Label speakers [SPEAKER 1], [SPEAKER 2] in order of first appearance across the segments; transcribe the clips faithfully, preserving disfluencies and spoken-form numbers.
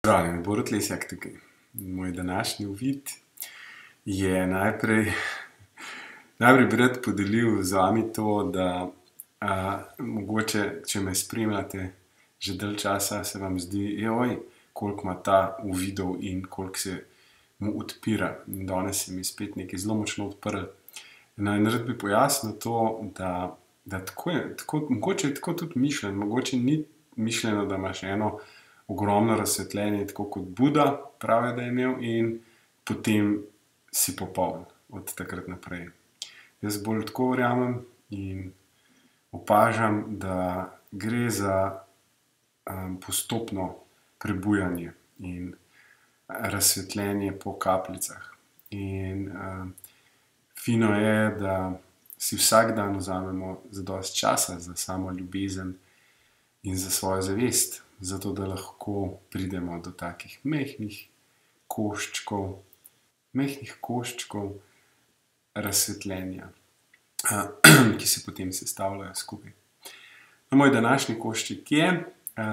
[SPEAKER 1] Zdravljen, Borut Lesjak tukaj. Moj današnji uvid je najprej, najprej bi rad podelil z vami to, da a, mogoče, če me spremljate že dalj časa, se vam zdi, joj, koliko ima ta uvidov in koliko se mu odpira. In danes se mi spet nekaj zelo močno odprlo. In rad bi pojasnil to, da, da tako je, tako, mogoče je tako tudi mišljeno, mogoče ni mišljeno, da imaš eno ogromno razsvetljenje, tako kot Buda pravi, da je imel, in potem si popoln od takrat naprej. Jaz bolj tako verjamem in opažam, da gre za um, postopno prebujanje in razsvetljenje po kapljicah. In um, fino je, da si vsak dan vzamemo zadosti časa za samo ljubezen in za svojo zavest, zato da lahko pridemo do takih mehkih koščkov, mehkih koščkov razsvetljenja, ki se potem sestavljajo skupaj. No, moj današnji košček je,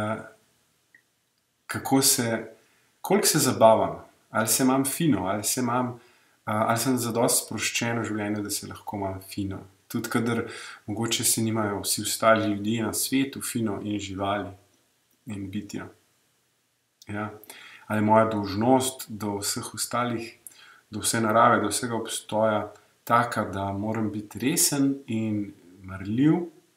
[SPEAKER 1] kako se, koliko se zabavam, ali se imam fino, ali se imam, ali sem zadosti sproščen v življenju, da se lahko imam fino. Tudi kadar mogoče se nimajo vsi ostali ljudje na svetu fino in živali in bitja. Ja. Ali je moja dolžnost do vseh ostalih, do vse narave, do vsega obstoja taka, da moram biti resen in marljiv,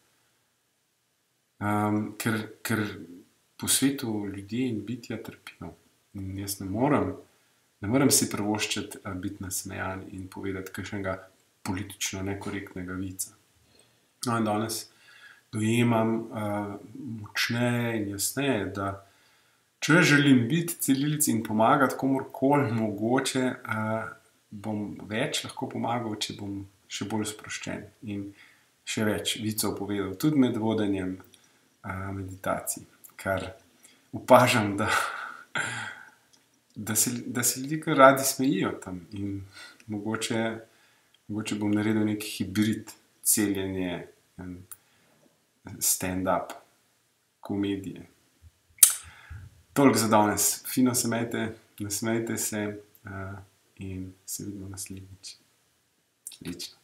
[SPEAKER 1] um, ker, ker po svetu ljudje in bitja trpijo. In jaz ne morem, ne morem si privoščiti biti nasmejan in povedati kakšnega politično nekorektnega vica. No, in danes dojemam uh, močneje in jasneje, da če želim biti celilec in pomagati komurkoli mogoče, uh, bom več lahko pomagal, če bom še bolj sproščen in še več vicov povedal, tudi med vodenjem uh, meditacij, kar opažam, da, da, se, da se ljudi kar radi smejijo tam in mogoče, mogoče bom naredil nek hibrid celjenje in stand-up komedije. Toliko za danes. Fino se imejte, nasmejte se uh, in se vidimo naslednjič. Lično.